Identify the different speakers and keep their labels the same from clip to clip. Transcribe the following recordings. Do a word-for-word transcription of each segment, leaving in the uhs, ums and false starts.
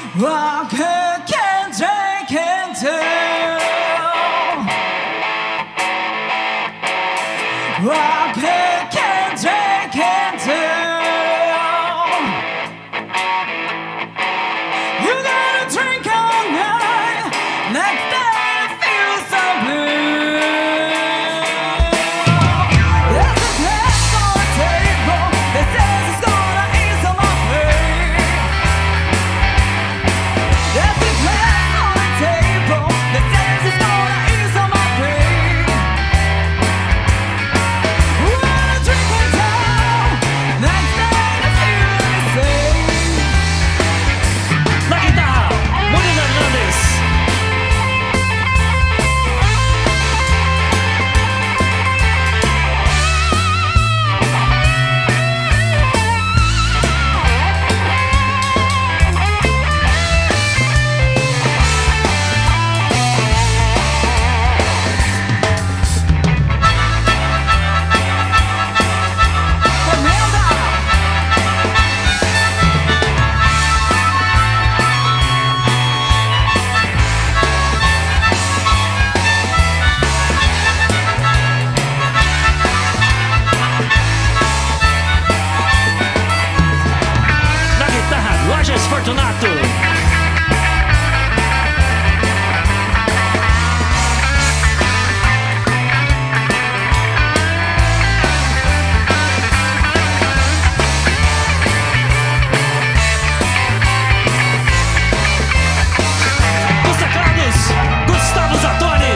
Speaker 1: What can they can do? What can they can do? You gotta drink all night, like that feels so blue. There's a glass on the table that says it's gonna ease all my pain. There's a glass on the table that says it's gonna ease all my pain. Wanna drink it down, next night I feel the same.
Speaker 2: Na guitarra, Murilo Hernandes. Na guitarra, Lojas Fortunato. Nos teclados, Gustavo Zatoni.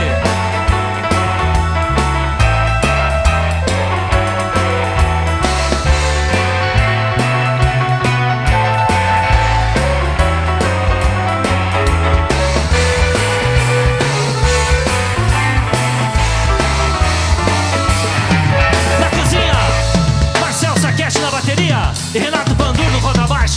Speaker 2: Na cozinha, Marcel Saquete na bateria e Renato Pandur no contrabaixo.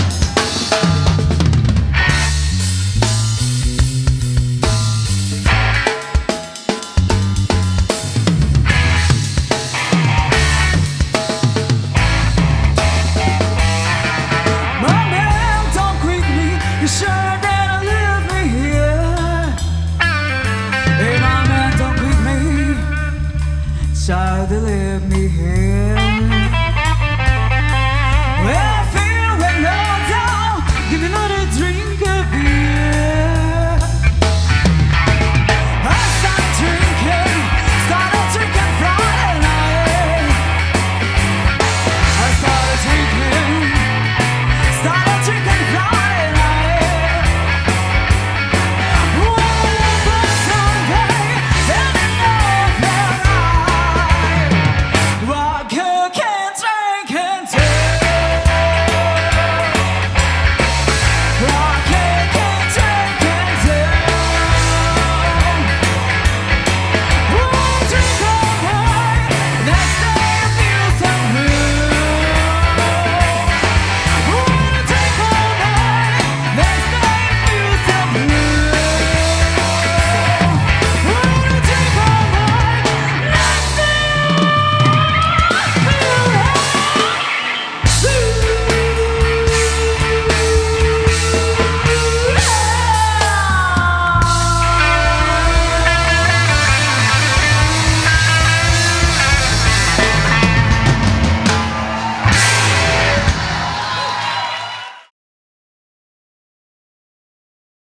Speaker 1: My man, don't quit me. You sure gonna leave me here? Hey, my man, don't quit me. Try to leave me here.